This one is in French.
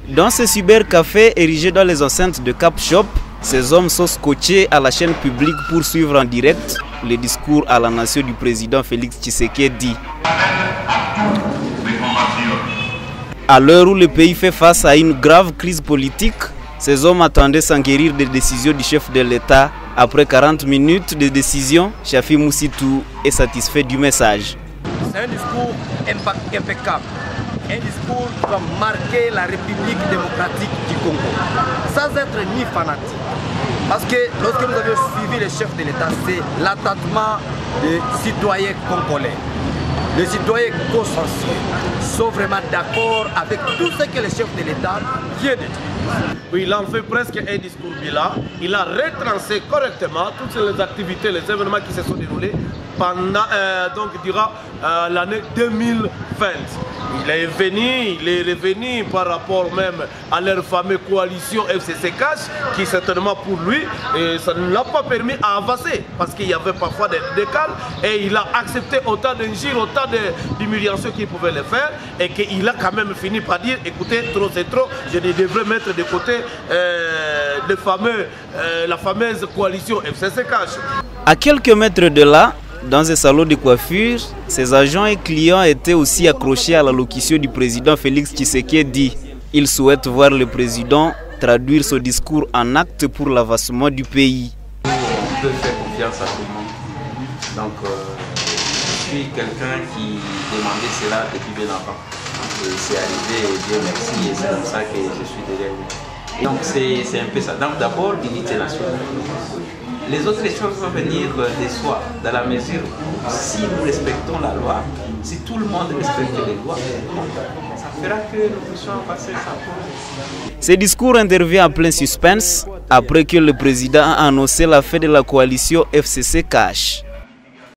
Dans ce cybercafé érigé dans les enceintes de Cap Shop, ces hommes sont scotchés à la chaîne publique pour suivre en direct le discours à la nation du président Félix Tshisekedi. À l'heure où le pays fait face à une grave crise politique, ces hommes attendaient s'enquérir des décisions du chef de l'État. Après 40 minutes de décision, Chafi Moussitou est satisfait du message. C'est un discours impeccable. Un discours qui va marquer la République démocratique du Congo, sans être ni fanatique. Parce que lorsque nous avions suivi le chef de l'État, c'est l'attachement des citoyens congolais. Les citoyens consciencieux sont vraiment d'accord avec tout ce que le chef de l'État vient de dire. Oui, il en fait presque un discours bilan. Il a retrancé correctement toutes les activités, les événements qui se sont déroulés pendant, durant l'année 2020. Il est revenu par rapport même à leur fameuse coalition FCC Cash, qui certainement pour lui, ça ne l'a pas permis d'avancer parce qu'il y avait parfois des décals et il a accepté autant d'injures, autant d'humiliations qu'il pouvait le faire et qu'il a quand même fini par dire écoutez, trop c'est trop, je devrais mettre de côté la fameuse coalition FCC Cash. À quelques mètres de là, dans un salon de coiffure, ses agents et clients étaient aussi accrochés à l'allocution du président Félix Tshisekedi. Ils souhaitent voir le président traduire son discours en actes pour l'avancement du pays. On peut faire confiance à tout le monde. Donc, je suis quelqu'un qui demandait cela depuis bien avant. Et c'est arrivé, et Dieu merci, et c'est comme ça que je suis derrière lui. Donc, c'est un peu ça. Donc, d'abord, l'unité nationale. Les autres choses vont venir de soi, dans la mesure où si nous respectons la loi, si tout le monde respecte les lois, ça fera que nous puissions passer sans problème. Ce discours intervient en plein suspense après que le président a annoncé la fin de la coalition FCC Cash.